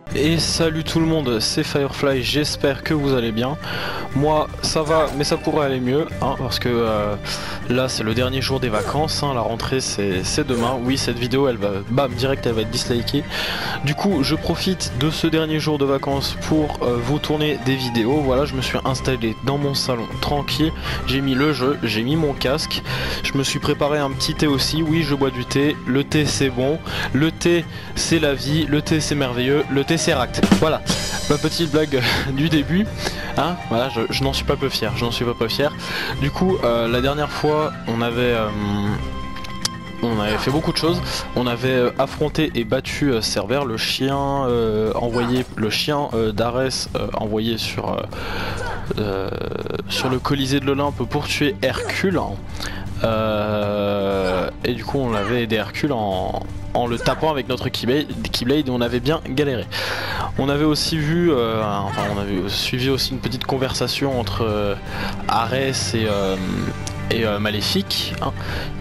Et salut tout le monde, c'est Firefly, j'espère que vous allez bien. Moi ça va, mais ça pourrait aller mieux, hein, parce que là c'est le dernier jour des vacances, hein, la rentrée c'est demain. Oui, cette vidéo elle va, bam, direct elle va être dislikée. Du coup je profite de ce dernier jour de vacances pour vous tourner des vidéos. Voilà, je me suis installé dans mon salon tranquille, j'ai mis le jeu, j'ai mis mon casque, je me suis préparé un petit thé aussi. Oui, je bois du thé, le thé c'est bon, le thé c'est la vie, le thé c'est merveilleux, le thé c'est ract. Voilà, ma petite blague du début, hein, voilà, je n'en suis pas peu fier, Du coup, la dernière fois, on avait fait beaucoup de choses. On avait affronté et battu Cerbère, le chien envoyé, d'Arès envoyé sur le Colisée de l'Olympe pour tuer Hercule. Et du coup on avait aidé Hercule en le tapant avec notre Keyblade et on avait bien galéré. On avait aussi vu, on avait suivi aussi une petite conversation entre Arès et Maléfique, hein,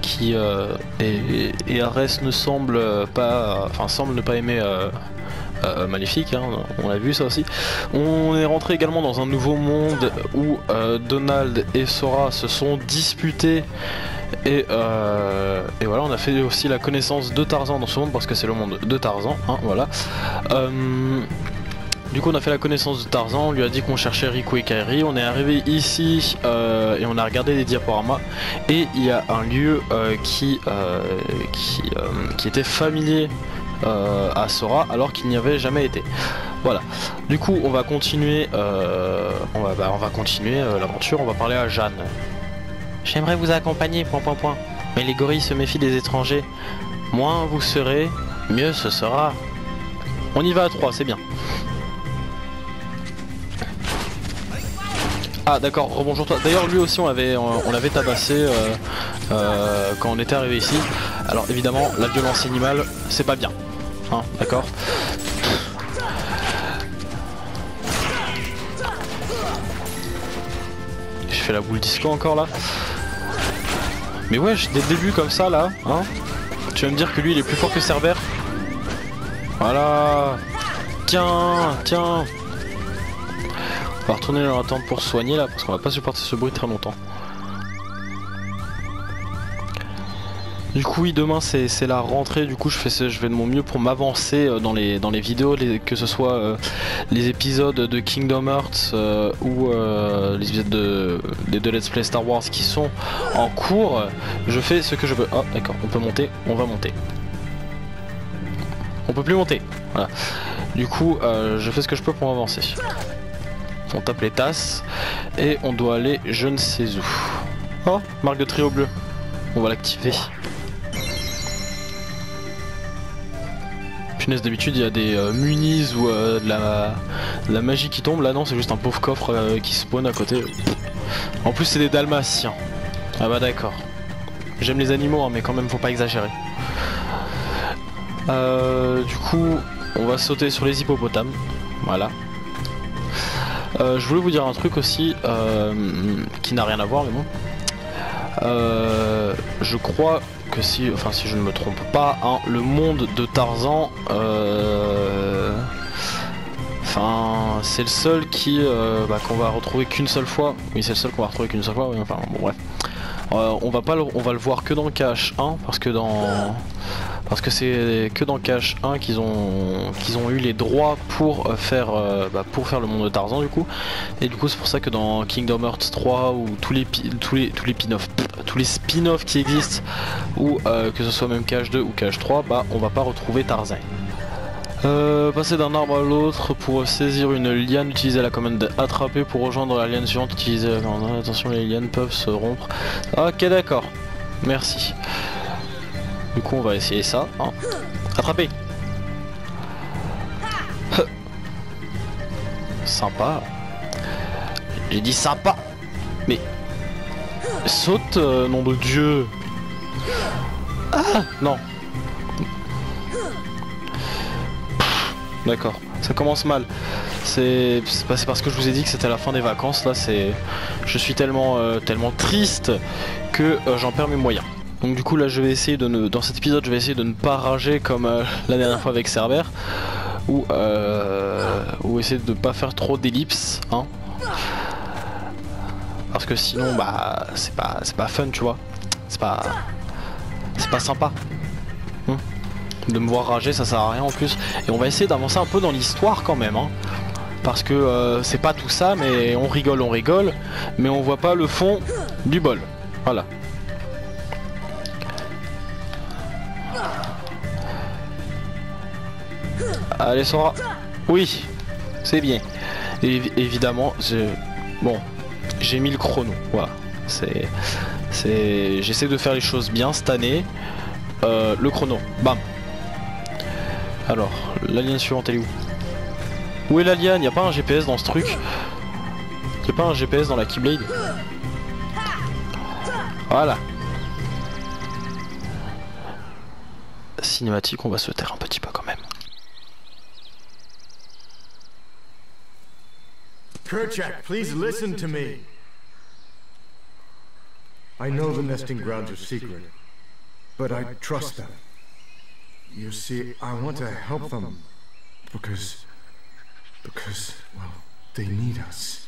et Arès ne semble pas, semble ne pas aimer Maléfique, hein, on a vu ça aussi. On est rentré également dans un nouveau monde où Donald et Sora se sont disputés. Et voilà, on a fait aussi la connaissance de Tarzan dans ce monde parce que c'est le monde de Tarzan, hein, voilà. Du coup on a fait la connaissance de Tarzan, on lui a dit qu'on cherchait Rico et Kairi, on est arrivé ici et on a regardé des diaporamas et il y a un lieu qui était familier à Sora alors qu'il n'y avait jamais été. Voilà. Du coup on va continuer l'aventure, on va parler à Jeanne. J'aimerais vous accompagner, ... Mais les gorilles se méfient des étrangers. Moins vous serez, mieux ce sera. On y va à 3, c'est bien. Ah d'accord, rebonjour toi. D'ailleurs lui aussi on l'avait tabassé quand on était arrivé ici. Alors évidemment la violence animale c'est pas bien. Hein, d'accord. Je fais la boule disco encore là. Mais wesh, dès le début comme ça là, hein, tu vas me dire que lui il est plus fort que Cerbère. Voilà. Tiens. On va retourner dans la tente pour se soigner là, parce qu'on va pas supporter ce bruit très longtemps. Du coup oui, demain c'est la rentrée, du coup je vais de mon mieux pour m'avancer dans les vidéos, que ce soit les épisodes de Kingdom Hearts ou les épisodes des deux Let's Play Star Wars qui sont en cours. Je fais ce que je peux. Oh d'accord, on peut monter, on va monter. On peut plus monter, voilà. Du coup je fais ce que je peux pour m'avancer. On tape les tasses et on doit aller je ne sais où. Oh, marque de trio bleu, on va l'activer. Punaise, d'habitude il y a des munis ou de la magie qui tombe. Là non, c'est juste un pauvre coffre qui spawn à côté. En plus c'est des dalmatiens. Ah bah d'accord. J'aime les animaux hein, mais quand même faut pas exagérer. Du coup on va sauter sur les hippopotames. Voilà. Je voulais vous dire un truc aussi qui n'a rien à voir mais bon. Je crois que si je ne me trompe pas, hein, le monde de Tarzan, c'est le seul qu'on va retrouver qu'une seule fois. Oui, c'est le seul qu'on va retrouver qu'une seule fois. Oui, enfin bon bref. On va le voir que dans Cache 1 parce que c'est que dans Cache 1 qu'ils ont eu les droits pour faire le monde de Tarzan du coup. Et du coup c'est pour ça que dans Kingdom Hearts 3 ou tous les spin-offs qui existent ou que ce soit même Cache 2 ou Cache 3, on va pas retrouver Tarzan. Passer d'un arbre à l'autre pour saisir une liane, utiliser la commande attraper pour rejoindre la liane suivante, utiliser la commande. Attention, les lianes peuvent se rompre. Ok d'accord, merci. Du coup on va essayer ça, hein. Attraper. Sympa. J'ai dit sympa. Mais saute, nom de Dieu. Ah non. D'accord, ça commence mal. C'est parce que je vous ai dit que c'était la fin des vacances. Là je suis tellement triste que j'en perds mes moyens. Donc du coup là je vais essayer dans cet épisode je vais essayer de ne pas rager comme la dernière fois avec Cerbère. ou essayer de pas faire trop d'ellipses, hein. Parce que sinon bah c'est pas fun, tu vois. C'est pas sympa. De me voir rager, ça sert à rien en plus. Et on va essayer d'avancer un peu dans l'histoire quand même, hein. Parce que c'est pas tout ça, mais on rigole, mais on voit pas le fond du bol. Voilà. Allez Sora. Oui, c'est bien. Et évidemment, j'ai mis le chrono. Voilà. J'essaie de faire les choses bien cette année. Le chrono. Bam. Alors, l'alien suivante, elle est où? Où est l'alien? Y'a pas un GPS dans ce truc? Y'a pas un GPS dans la Keyblade? Voilà. Cinématique, on va se taire un petit peu quand même. Kerchak, please listen to me. I know the nesting grounds are secret, but I trust them. You see, I want to help them because, well, they need us.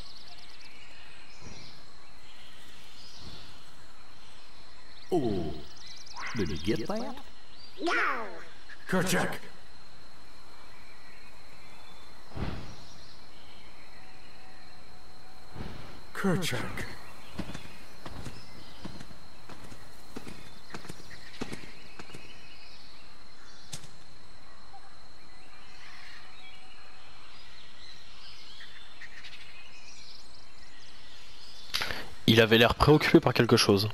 Oh, did he get that? No! Kerchak! Kerchak. Il avait l'air préoccupé par quelque chose.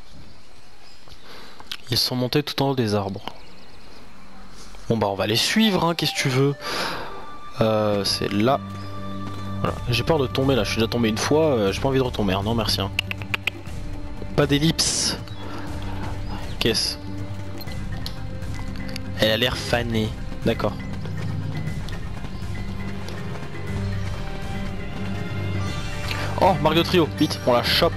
Ils sont montés tout en haut des arbres. Bon bah on va les suivre, hein, qu'est-ce que tu veux. C'est là. Voilà. J'ai peur de tomber là, je suis déjà tombé une fois, j'ai pas envie de retomber, hein. Non merci. Hein. Pas d'ellipse. Qu'est-ce? Elle a l'air fanée, d'accord. Oh, Mario Trio, vite, on la chope.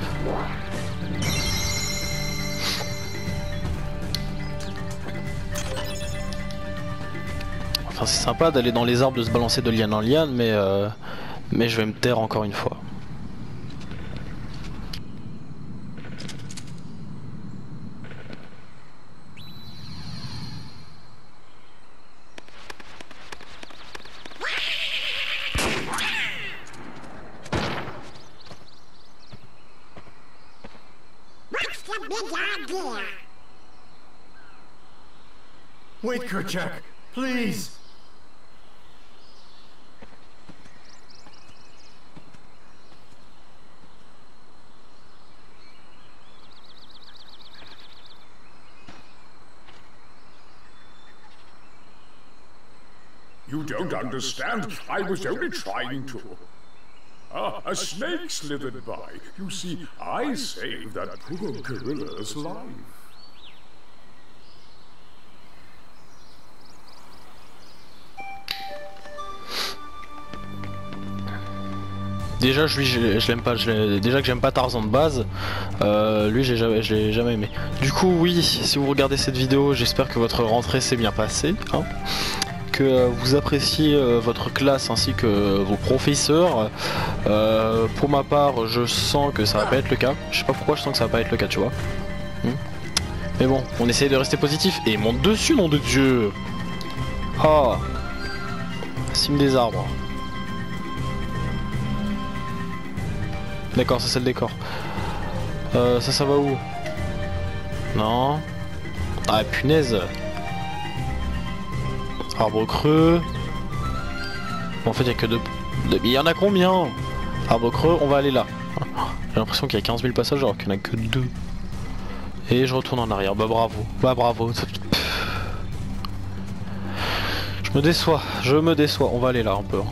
Enfin, c'est sympa d'aller dans les arbres, de se balancer de liane en liane, mais je vais me taire encore une fois. What's the big idea? Wait, Kerchak, please! You don't understand. I was only trying to. Ah, a snake slithered by. You see, I saved that poor gorilla's life. Déjà je l'aime pas, déjà que j'aime pas Tarzan de base, lui je l'ai jamais aimé. Du coup oui, si vous regardez cette vidéo, j'espère que votre rentrée s'est bien passée, hein, que vous appréciez votre classe ainsi que vos professeurs. Pour ma part, je sens que ça va pas être le cas. Je sais pas pourquoi je sens que ça va pas être le cas, tu vois. Mais bon, on essaye de rester positif et monte dessus, nom de Dieu. Ah, cime des arbres. D'accord, ça c'est le décor. Ça va où? Non. Ah punaise. Arbre creux. Bon, en fait il y a que deux. Il y en a combien? Arbre creux, on va aller là. J'ai l'impression qu'il y a 15 000 passages alors qu'il n'y en a que 2. Et je retourne en arrière. Bah bravo. Bah bravo. Je me déçois. On va aller là un peu.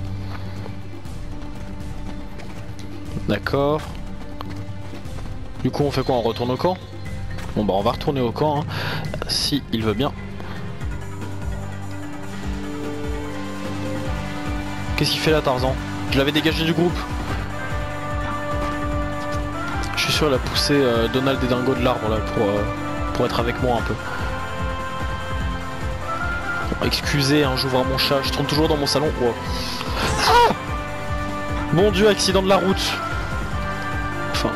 D'accord. Du coup on fait quoi? On retourne au camp? Bon bah on va retourner au camp, hein, si il veut bien. Qu'est-ce qu'il fait là Tarzan? Je l'avais dégagé du groupe. Je suis sûr il a poussé Donald et Dingo de l'arbre là pour être avec moi un peu. excusez, hein, j'ouvre mon chat, je tourne toujours dans mon salon. Wow. Ah, mon dieu, accident de la route. Enfin...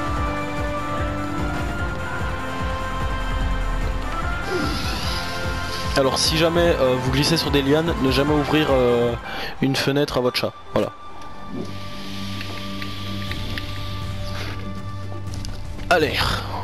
Alors si jamais vous glissez sur des lianes, ne jamais ouvrir une fenêtre à votre chat. Voilà. Allez.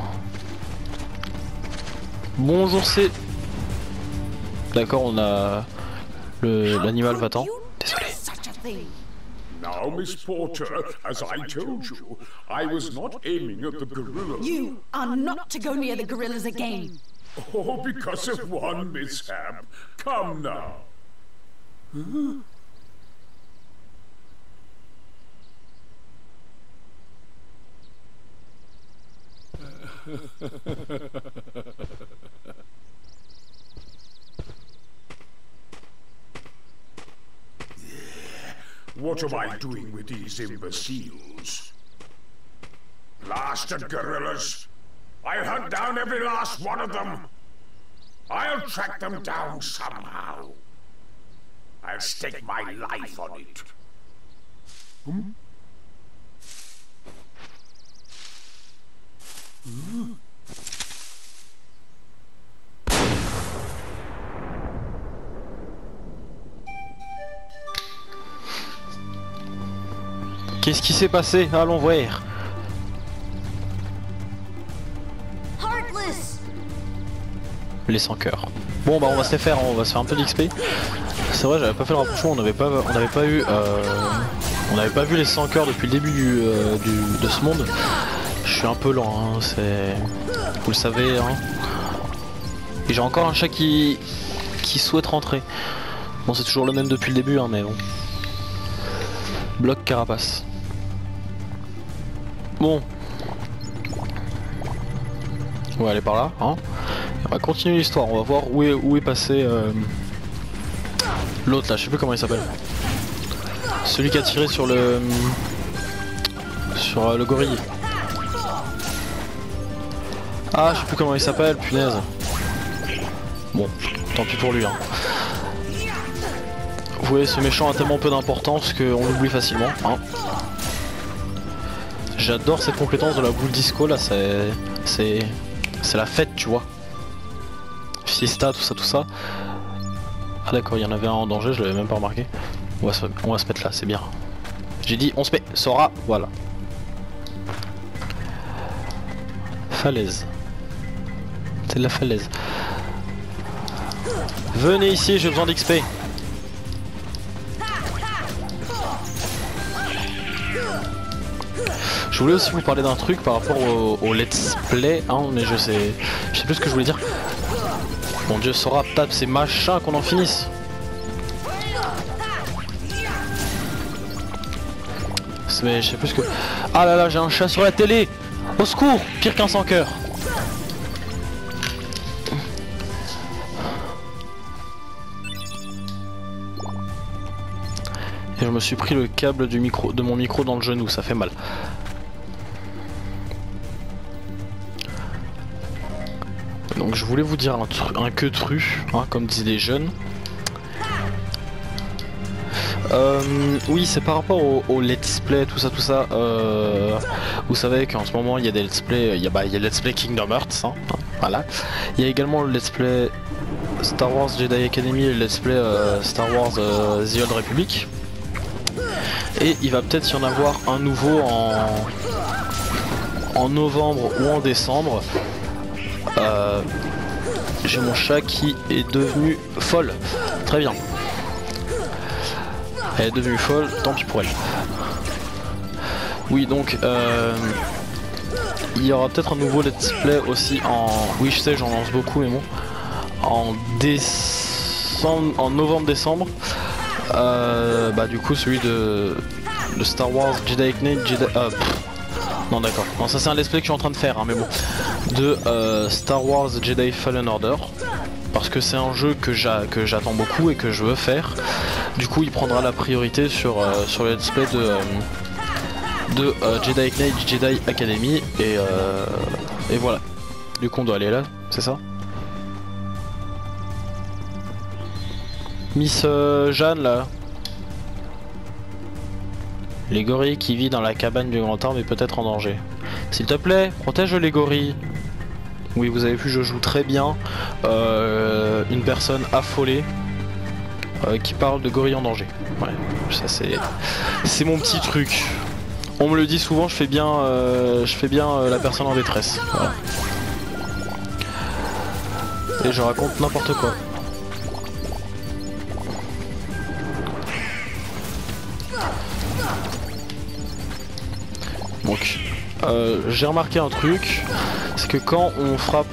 Bonjour, c'est... D'accord, on a... L'animal va-t'en. Désolé. Now, Miss Porter, as I told you, I was not aiming at the gorilla. You are not to go near the gorillas again. Oh, because of one mishap. Come now. Huh? What am I doing with these imbeciles? Blasted gorillas! I'll hunt down every last one of them! I'll track them down somehow. I'll stake my life on it. Hmm? Qu'est-ce qui s'est passé? Allons voir. Les 100 cœurs. Bon bah on va se les faire, on va se faire un peu d'XP. C'est vrai, j'avais pas fait le rapprochement, on n'avait pas vu les 100 cœurs depuis le début de ce monde. Je suis un peu lent, hein, c'est... Vous le savez, hein. Et j'ai encore un chat qui souhaite rentrer. Bon, c'est toujours le même depuis le début, hein, mais bon. Bloc carapace. Bon. On va aller par là, hein. On va continuer l'histoire, on va voir où est passé l'autre là, je sais plus comment il s'appelle. Celui qui a tiré sur le gorille. Ah, je sais plus comment il s'appelle, punaise. Bon, tant pis pour lui, hein. Vous voyez, ce méchant a tellement peu d'importance qu'on l'oublie facilement, hein. J'adore cette compétence de la boule disco là, c'est la fête, tu vois. Fiesta, tout ça. Ah d'accord, il y en avait un en danger, je l'avais même pas remarqué. On va se mettre là, c'est bien. J'ai dit on se met, Sora, voilà. Falaise. C'est de la falaise. Venez ici, j'ai besoin d'XP. Je voulais aussi vous parler d'un truc par rapport au let's play, hein, mais je sais plus ce que je voulais dire. Mon dieu, Sora, tape ces machins qu'on en finisse. Mais je sais plus ce que... Ah là là, j'ai un chat sur la télé. Au secours, pire qu'un sans cœur. Et je me suis pris le câble de mon micro dans le genou, ça fait mal. Donc je voulais vous dire un queutru, hein, comme disent les jeunes. Oui, c'est par rapport au let's play, tout ça. Vous savez qu'en ce moment il y a des let's play, il y a le let's play Kingdom Hearts, hein, voilà. Il y a également le let's play Star Wars Jedi Academy et le let's play Star Wars The Old Republic. Et il va peut-être y en avoir un nouveau en novembre ou en décembre. J'ai mon chat qui est devenu folle. Très bien. Elle est devenue folle, tant pis pour elle. Oui, donc il y aura peut-être un nouveau let's play aussi en... Oui, je sais, j'en lance beaucoup, mais bon. En novembre-décembre. Du coup, celui de Star Wars Jedi Knight, non d'accord, non ça c'est un let's play que je suis en train de faire, hein, mais bon. De Star Wars Jedi Fallen Order. Parce que c'est un jeu que j'attends beaucoup et que je veux faire. Du coup il prendra la priorité sur le let's play de Jedi Knight Jedi Academy. Et voilà. Du coup on doit aller là, c'est ça? Miss Jeanne là. Les gorilles qui vivent dans la cabane du grand arbre est peut-être en danger. S'il te plaît, protège les gorilles. Oui, vous avez vu, je joue très bien une personne affolée qui parle de gorilles en danger. Ouais, ça c'est mon petit truc. On me le dit souvent, je fais bien la personne en détresse. Voilà. Et je raconte n'importe quoi. Donc, j'ai remarqué un truc, c'est que quand on frappe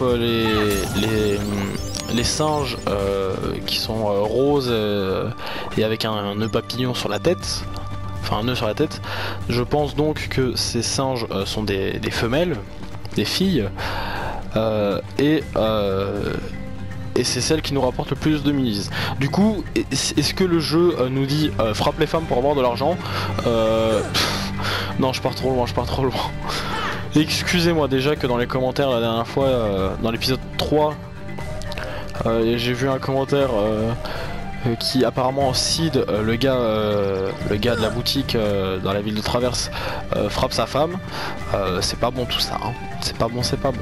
les singes qui sont roses et avec un nœud papillon sur la tête, enfin un nœud sur la tête, je pense donc que ces singes sont des femelles, des filles, et c'est celle qui nous rapporte le plus de mises. Du coup, est-ce que le jeu nous dit frappe les femmes pour avoir de l'argent? Non, je pars trop loin, Excusez-moi déjà que dans les commentaires la dernière fois, dans l'épisode 3, j'ai vu un commentaire qui apparemment cide le gars de la boutique dans la ville de Traverse frappe sa femme. C'est pas bon tout ça, hein. C'est pas bon.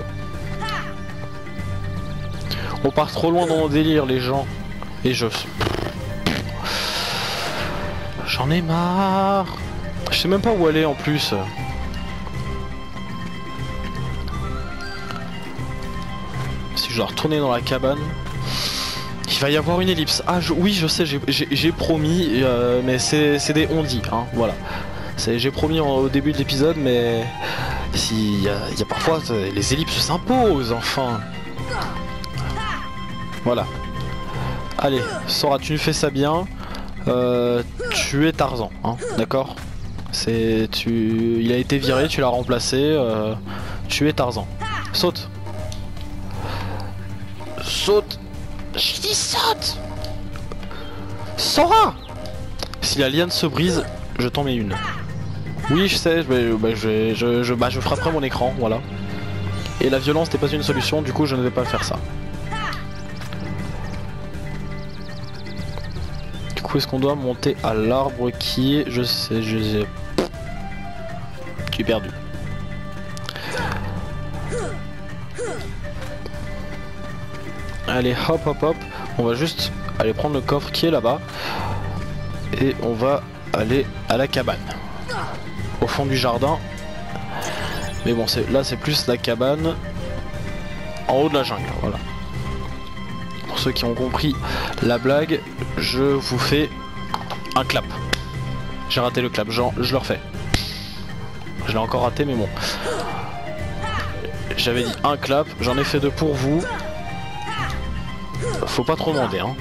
On part trop loin dans mon délire les gens. Et j'en ai marre. Je sais même pas où aller en plus. Si je dois retourner dans la cabane, il va y avoir une ellipse. Ah oui je sais, j'ai promis, mais c'est des on-dit, hein, voilà. J'ai promis au début de l'épisode, mais il y a parfois les ellipses s'imposent, enfin. Voilà. Allez, Sora, tu fais ça bien. Tu es Tarzan, hein, d'accord? Il a été viré, tu l'as remplacé. Tu es Tarzan. Saute. Saute. J'ai dit saute. Sora. Si la liane se brise, je t'en mets une. Oui, je sais, je frapperai mon écran, voilà. Et la violence n'est pas une solution, du coup je ne vais pas faire ça. Du coup, est-ce qu'on doit monter à l'arbre qui est... Je sais... Tu es perdu. Allez, hop, on va juste aller prendre le coffre qui est là-bas. Et on va aller à la cabane. Au fond du jardin. Mais bon, là c'est plus la cabane en haut de la jungle, voilà. Pour ceux qui ont compris la blague, je vous fais un clap. J'ai raté le clap, genre, je le refais. Je l'ai encore raté, mais bon. J'avais dit un clap, j'en ai fait deux pour vous. Faut pas trop demander, hein.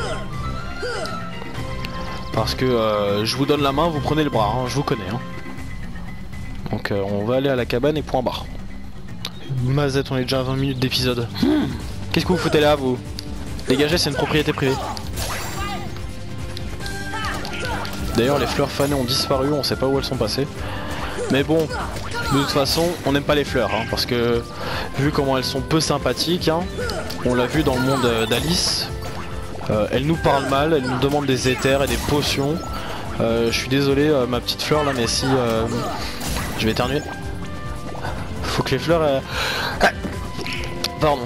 Parce que je vous donne la main, vous prenez le bras, hein, je vous connais, hein. Donc on va aller à la cabane et point barre. Mazette, on est déjà à 20 minutes d'épisode. Qu'est-ce que vous foutez là, vous? Dégagez, c'est une propriété privée. D'ailleurs, les fleurs fanées ont disparu, on sait pas où elles sont passées. Mais bon, de toute façon, on n'aime pas les fleurs, hein, parce que vu comment elles sont peu sympathiques, hein, on l'a vu dans le monde d'Alice, elles nous parlent mal, elles nous demandent des éthers et des potions. Je suis désolé, ma petite fleur là, mais si... je vais éternuer. Faut que les fleurs... Pardon.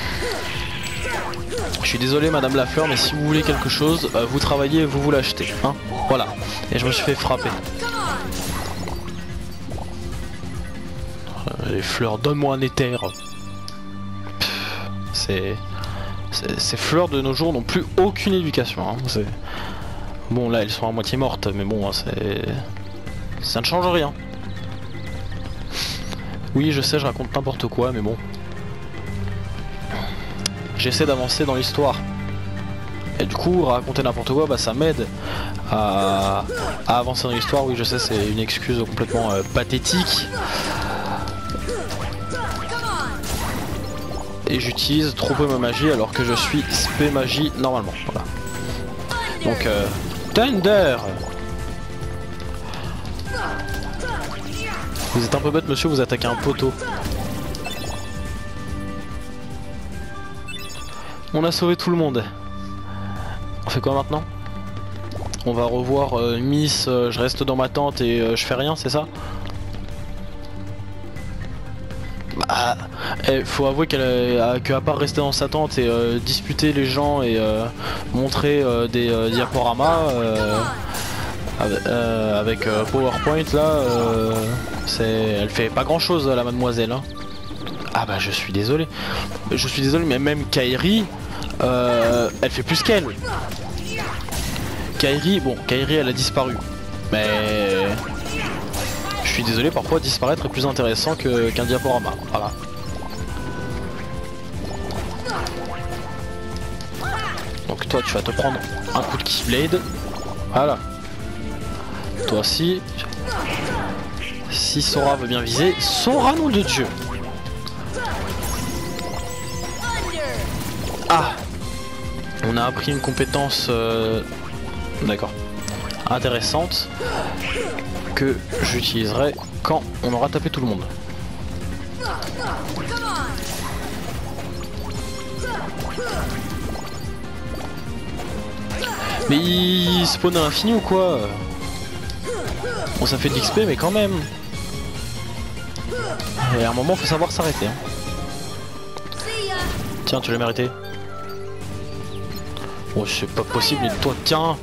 Je suis désolé madame la fleur, mais si vous voulez quelque chose, vous travaillez et vous l'achetez, hein. Voilà. Et je me suis fait frapper. Les fleurs, donne-moi un éther. Ces fleurs de nos jours n'ont plus aucune éducation, hein. Bon là elles sont à moitié mortes, mais bon ça ne change rien. Oui je sais, je raconte n'importe quoi, mais bon. J'essaie d'avancer dans l'histoire. Et du coup raconter n'importe quoi, bah ça m'aide à avancer dans l'histoire. Oui je sais, c'est une excuse complètement pathétique. Et j'utilise trop peu ma magie alors que je suis spé magie normalement, voilà. Donc Thunder. Vous êtes un peu bête monsieur, vous attaquez un poteau. On a sauvé tout le monde. fait quoi maintenant? On va revoir Miss, je reste dans ma tente et je fais rien, c'est ça? Bah, faut avouer qu'à part rester dans sa tente et disputer les gens et montrer des diaporamas avec PowerPoint là, elle fait pas grand chose la mademoiselle hein. Ah bah je suis désolé, mais même Kairi, elle fait plus qu'elle. Kairi elle a disparu, mais je suis désolé, parfois disparaître est plus intéressant qu'un diaporama, voilà. Donc toi tu vas te prendre un coup de Keyblade, voilà. Toi aussi, si Sora veut bien viser, Sora nom de Dieu. Ah, on a appris une compétence d'accord, intéressante que j'utiliserai quand on aura tapé tout le monde. Mais il spawn à l'infini ou quoi? Bon ça fait de l'XP mais quand même. Et à un moment faut savoir s'arrêter hein. Tiens tu l'as mérité. Oh c'est pas possible mais toi tiens.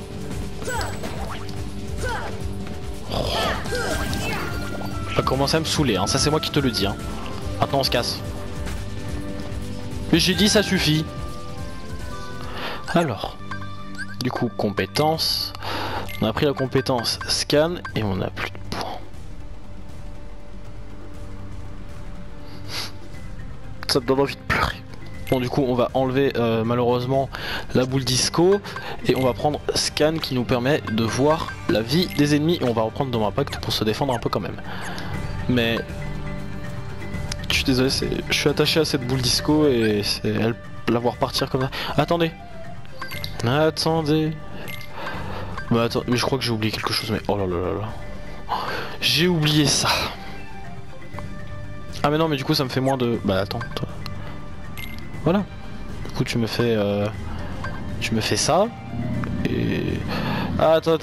Va commencer à me saouler hein. Ça c'est moi qui te le dis hein. Maintenant on se casse. Mais j'ai dit ça suffit. Alors du coup compétence. On a pris la compétence scan et on a plus de points. Ça me donne envie de pleurer. Bon du coup on va enlever malheureusement la boule disco et on va prendre scan qui nous permet de voir la vie des ennemis et on va reprendre dans impact pour se défendre un peu quand même. Mais je suis désolé, je suis attaché à cette boule disco et c'est la voir partir comme ça. Attendez. Bah attends, mais je crois que j'ai oublié quelque chose mais oh là là là là. J'ai oublié ça. Ah mais non mais du coup ça me fait moins de... Bah attends toi. Voilà. Du coup tu me fais ça. Et... Ah, attends.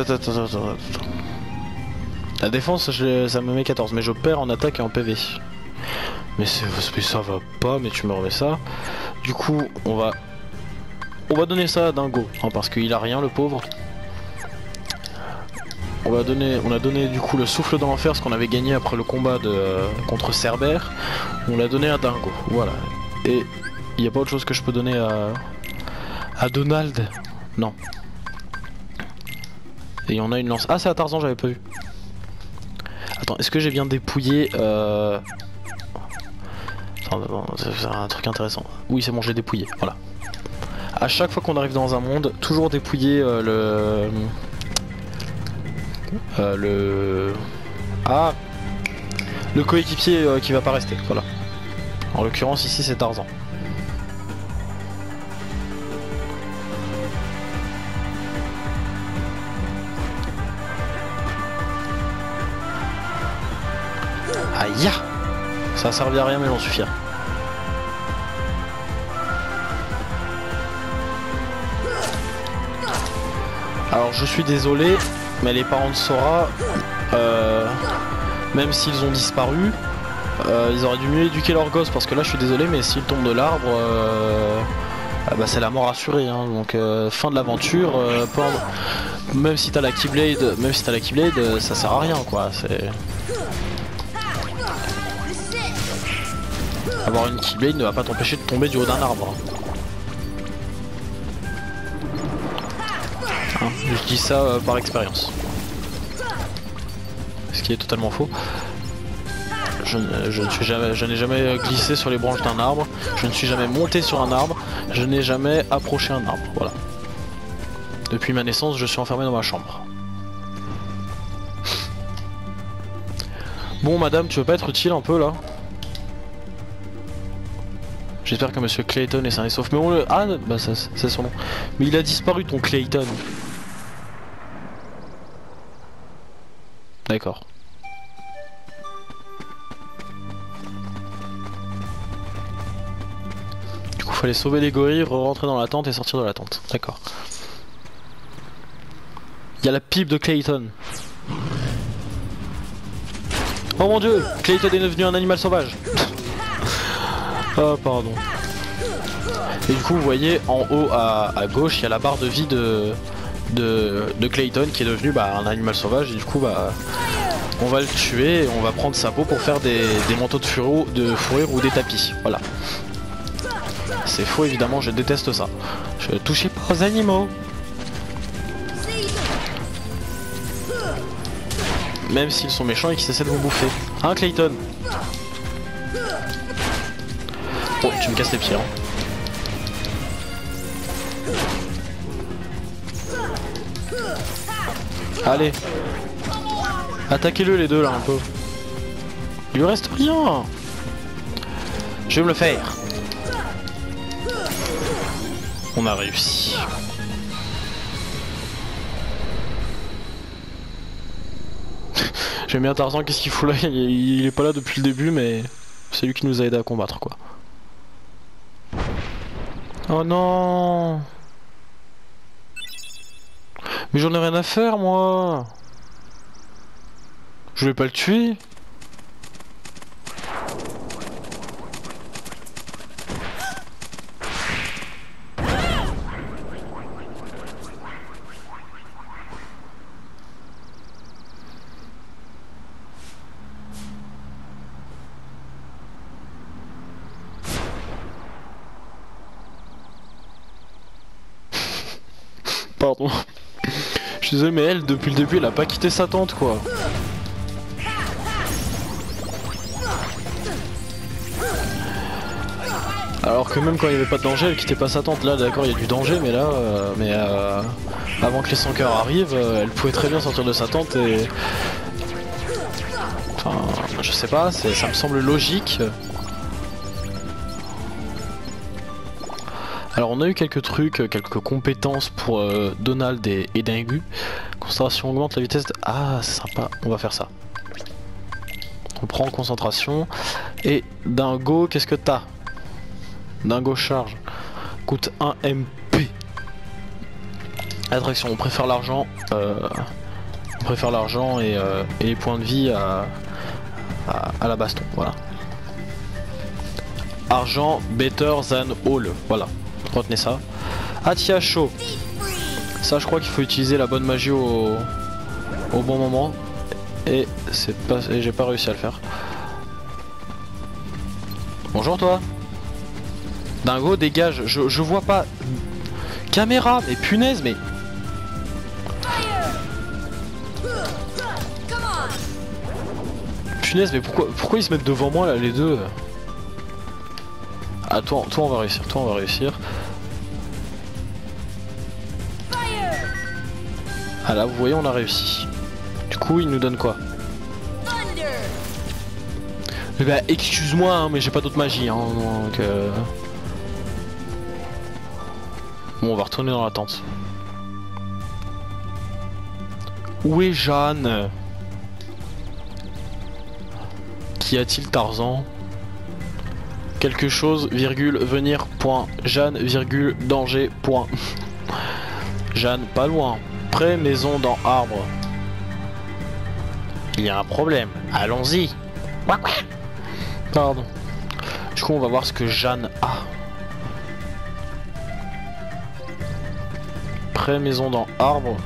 La défense ça me met 14 mais je perds en attaque et en PV. Mais ça va pas, mais tu me remets ça. Du coup on va donner ça à Dingo hein, parce qu'il a rien le pauvre. On a donné du coup le souffle de l'enfer, ce qu'on avait gagné après le combat contre Cerbère. On l'a donné à Dingo, voilà. Et il n'y a pas autre chose que je peux donner à Donald. Non. Et il y en a une lance. Ah c'est à Tarzan, j'avais pas vu. Attends, est-ce que j'ai bien dépouillé Attends, c'est un truc intéressant. Oui c'est bon, j'ai dépouillé, voilà. À chaque fois qu'on arrive dans un monde, toujours dépouiller le coéquipier qui va pas rester, voilà. En l'occurrence ici c'est Tarzan. Aïe, ça a servi à rien mais j'en suis fier. Alors je suis désolé, mais les parents de Sora, même s'ils ont disparu, ils auraient dû mieux éduquer leurs gosses parce que là je suis désolé mais s'ils tombent de l'arbre, bah, c'est la mort assurée hein. Donc fin de l'aventure, même si t'as la Keyblade, ça sert à rien quoi. Avoir une Keyblade ne va pas t'empêcher de tomber du haut d'un arbre. Hein, je dis ça par expérience. Ce qui est totalement faux. Je n'ai jamais glissé sur les branches d'un arbre, je ne suis jamais monté sur un arbre, je n'ai jamais approché un arbre, voilà. Depuis ma naissance, je suis enfermé dans ma chambre. Bon madame, tu veux pas être utile un peu là? J'espère que monsieur Clayton est sain et sauf. Mais on le... Ah bah c'est son nom. Mais il a disparu ton Clayton. D'accord. Du coup fallait sauver les gorilles, rentrer dans la tente et sortir de la tente. D'accord. Il y a la pipe de Clayton. Oh mon dieu, Clayton est devenu un animal sauvage. Oh pardon. Et du coup vous voyez en haut à gauche il y a la barre de vie de Clayton qui est devenu un animal sauvage et du coup on va le tuer et on va prendre sa peau pour faire des manteaux de fourrure ou des tapis. Voilà. C'est faux évidemment, je déteste ça. Je ne touchez pas aux animaux. Même s'ils sont méchants et qu'ils essaient de vous bouffer. Hein Clayton? Oh tu me casses les pieds hein. Allez. Attaquez-le les deux là un peu. Il lui reste rien. Je vais me le faire. On a réussi. J'aime bien Tarzan, qu'est-ce qu'il fout là? Il est pas là depuis le début mais c'est lui qui nous a aidé à combattre quoi. Oh non. Mais j'en ai rien à faire moi. Je vais pas le tuer. Pardon. Je suis désolé mais elle depuis le début elle a pas quitté sa tente quoi. Alors que même quand il n'y avait pas de danger elle quittait pas sa tente. Là d'accord il y a du danger mais là avant que les 100 cœurs arrivent elle pouvait très bien sortir de sa tente et... Enfin je sais pas, ça me semble logique. Alors on a eu quelques trucs, quelques compétences pour Donald et Dingu. Concentration augmente la vitesse de... Ah c'est sympa, on va faire ça. On prend concentration. Et Dingo, qu'est-ce que t'as? Dingo charge. Coûte 1 MP. Attraction, on préfère l'argent. On préfère l'argent et les points de vie à la baston, voilà. Argent better than all, voilà. Retenez ça. Atia chaud. Ça je crois qu'il faut utiliser la bonne magie au bon moment. Et c'est pas, j'ai pas réussi à le faire. Bonjour toi. Dingo dégage, je vois pas. Caméra, mais punaise mais. Punaise mais pourquoi ils se mettent devant moi là les deux? Ah toi on va réussir, toi on va réussir. Ah là vous voyez on a réussi. Du coup il nous donne quoi? Bah excuse-moi hein, mais j'ai pas d'autre magie hein, donc Bon on va retourner dans la tente. Où est Jeanne? Qu'y a-t-il Tarzan? Quelque chose, virgule, venir, point. Jeanne, virgule, danger, point. Jeanne, pas loin. Près, maison, dans arbre. Il y a un problème. Allons-y. Pardon. Du coup, on va voir ce que Jeanne a. Près, maison, dans arbre.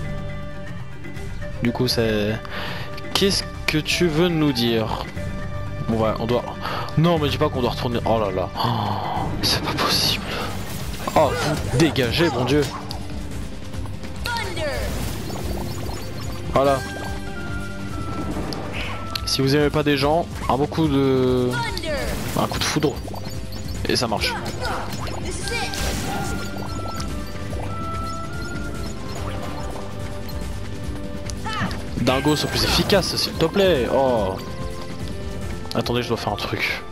Du coup, c'est... Qu'est-ce que tu veux nous dire? Ouais, on doit... Non, mais dis pas qu'on doit retourner... Oh là là. Oh, c'est pas possible. Oh, vous dégagez, mon dieu. Voilà. Si vous aimez pas des gens, un bon coup de... Un coup de foudre. Et ça marche. Dingo, sois plus efficace, s'il te plaît. Oh. Attendez, je dois faire un truc.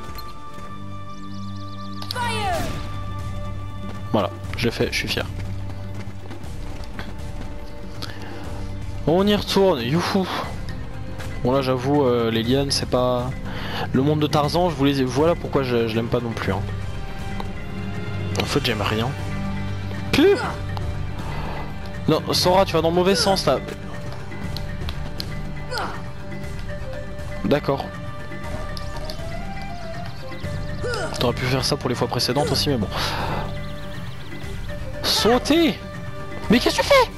Voilà, je l'ai fait, je suis fier. On y retourne, youhou. Bon là j'avoue, les lianes c'est pas... Le monde de Tarzan, je vous les... Voilà pourquoi je l'aime pas non plus. Hein. En fait j'aime rien. Puh. Non, Sora, tu vas dans le mauvais sens là. D'accord. T'aurais pu faire ça pour les fois précédentes aussi, mais bon. Sauter! Mais qu'est-ce que tu fais?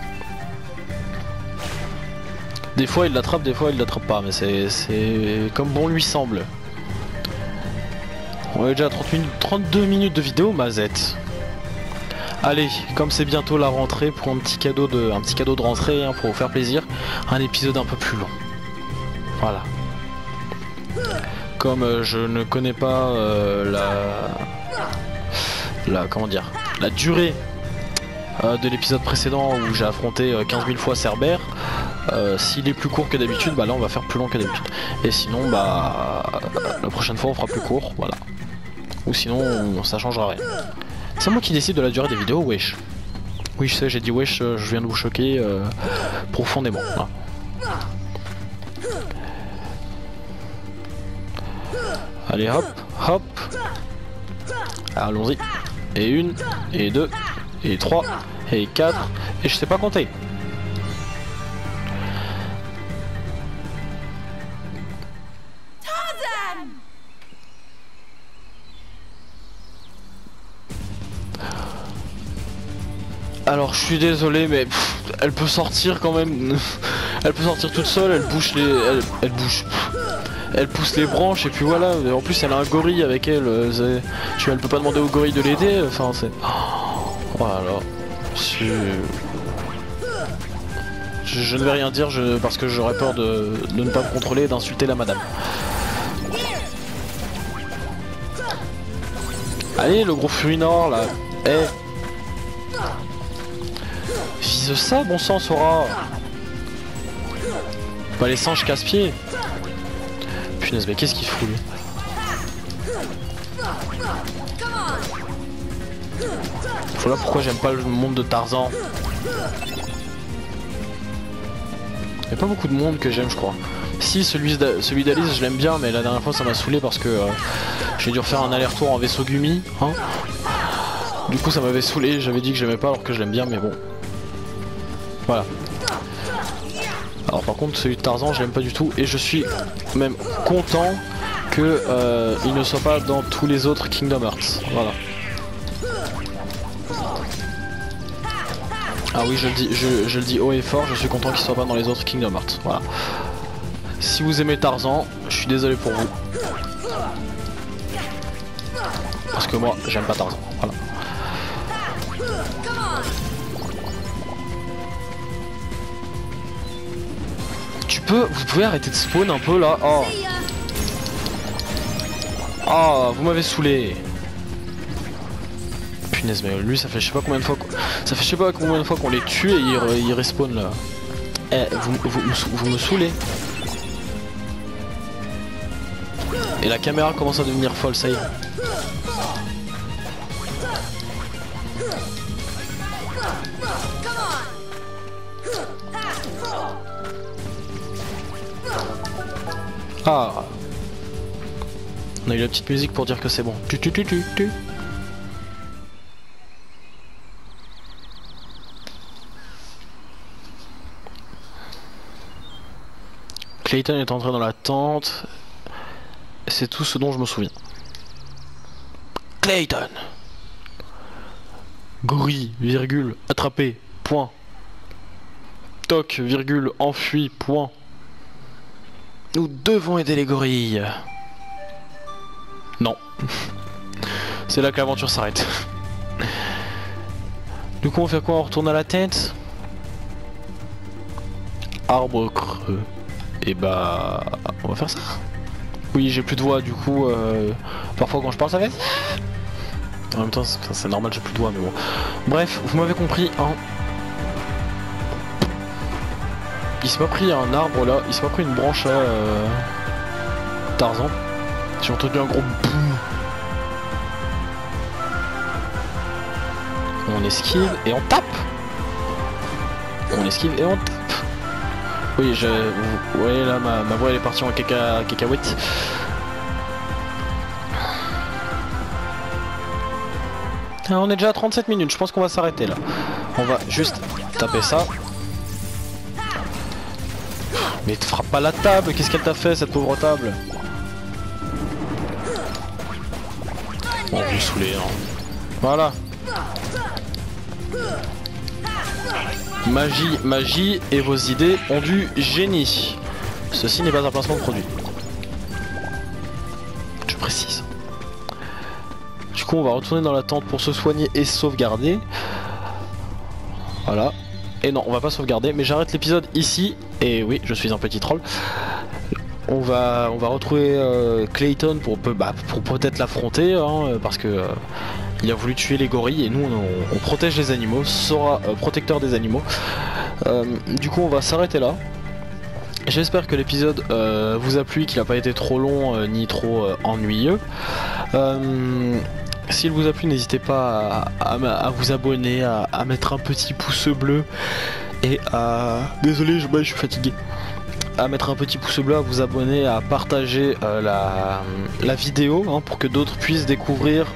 Des fois il l'attrape, des fois il l'attrape pas, mais c'est comme bon lui semble. On est déjà à 32 minutes de vidéo, Mazette. Allez, comme c'est bientôt la rentrée, pour un petit cadeau de rentrée, hein, pour vous faire plaisir, un épisode un peu plus long. Voilà. Comme je ne connais pas comment dire, la durée de l'épisode précédent où j'ai affronté 15 000 fois Cerbère, s'il est plus court que d'habitude, bah là on va faire plus long que d'habitude. Et sinon, bah la prochaine fois on fera plus court, voilà. Ou sinon ça changera rien. C'est moi qui décide de la durée des vidéos, wesh. Oui je sais, j'ai dit wesh, je viens de vous choquer profondément. Voilà. Allez hop, hop. Allons-y. Et une, et deux, et trois, et quatre, et je sais pas compter. Alors je suis désolé mais elle peut sortir quand même. Elle peut sortir toute seule, elle bouge elle bouge. Elle pousse les branches et puis voilà. En plus elle a un gorille avec elle. Elle peut pas demander au gorille de l'aider. Enfin c'est. Voilà. Je ne vais rien dire parce que j'aurais peur de ne pas me contrôler et d'insulter la madame. Allez le gros Furinor là. Vise ça, bon sang, Sora. Pas les singes casse-pieds. Punaise, mais qu'est-ce qu'il fout lui? Voilà pourquoi j'aime pas le monde de Tarzan. Y'a pas beaucoup de monde que j'aime, je crois. Si, celui d'Alice, je l'aime bien, mais la dernière fois ça m'a saoulé parce que j'ai dû refaire un aller-retour en vaisseau Gumi. Hein, du coup, ça m'avait saoulé. J'avais dit que j'aimais pas alors que je l'aime bien, mais bon. Voilà. Alors par contre celui de Tarzan je l'aime pas du tout et je suis même content que il ne soit pas dans tous les autres Kingdom Hearts. Voilà. Ah oui je le dis haut et fort, je suis content qu'il soit pas dans les autres Kingdom Hearts. Voilà. Si vous aimez Tarzan, je suis désolé pour vous. Parce que moi j'aime pas Tarzan. Voilà. Vous pouvez arrêter de spawn un peu là. Oh. Oh, vous m'avez saoulé. Punaise, mais lui ça fait je sais pas combien de fois qu'on les tue et il respawn là. Eh, vous me saoulez. Et la caméra commence à devenir folle, ça y est. Ah, on a eu la petite musique pour dire que c'est bon. Tu. Clayton est entré dans la tente. C'est tout ce dont je me souviens. Clayton. Gorille, virgule, attrapé, point. Toc, virgule, enfui, point. Nous devons aider les gorilles. Non. C'est là que l'aventure s'arrête. Du coup on fait quoi? On retourne à la tête? Arbre creux. Et bah... on va faire ça. Oui j'ai plus de voix du coup parfois quand je parle ça fait... En même temps c'est normal j'ai plus de voix mais bon. Bref vous m'avez compris hein. Il s'est pas pris un arbre là, il s'est pas pris une branche là, Tarzan. J'ai entendu un gros boum. On esquive et on tape. On esquive et on tape. Oui, vous voyez là, ma voix elle est partie en cacahuète. Ah, on est déjà à 37 minutes, je pense qu'on va s'arrêter là. On va juste taper ça. Mais te frappe pas la table, qu'est-ce qu'elle t'a fait cette pauvre table? Bon, je vais saouler, hein. Voilà. Magie, magie, et vos idées ont du génie. Ceci n'est pas un placement de produit. Je précise. Du coup, on va retourner dans la tente pour se soigner et sauvegarder. Voilà. Et non, on va pas sauvegarder, mais j'arrête l'épisode ici. Et oui, je suis un petit troll. On va retrouver Clayton pour peut-être l'affronter, hein, parce que il a voulu tuer les gorilles et nous on protège les animaux, Sora protecteur des animaux. Du coup on va s'arrêter là. J'espère que l'épisode vous a plu, qu'il n'a pas été trop long ni trop ennuyeux. S'il vous a plu, n'hésitez pas à vous abonner, à mettre un petit pouce bleu et à... Désolé, je suis fatigué. À mettre un petit pouce bleu, à vous abonner, à partager la vidéo, hein, pour que d'autres puissent découvrir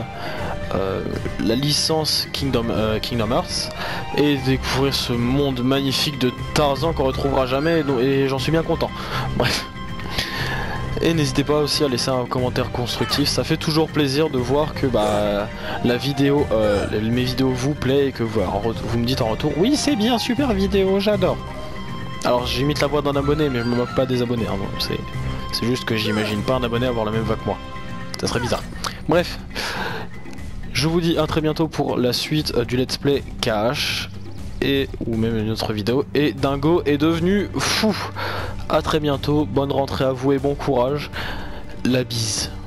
la licence Kingdom Hearts et découvrir ce monde magnifique de Tarzan qu'on retrouvera jamais, et j'en suis bien content. Bref. Et n'hésitez pas aussi à laisser un commentaire constructif, ça fait toujours plaisir de voir que la vidéo, mes vidéos vous plaît et que vous me dites en retour oui c'est bien, super vidéo, j'adore. Alors j'imite la voix d'un abonné mais je me moque pas des abonnés, hein, c'est juste que j'imagine pas un abonné avoir la même voix que moi, ça serait bizarre. Bref, je vous dis à très bientôt pour la suite du let's play Cash ou même une autre vidéo, et Dingo est devenu fou. À très bientôt, bonne rentrée à vous et bon courage, la bise.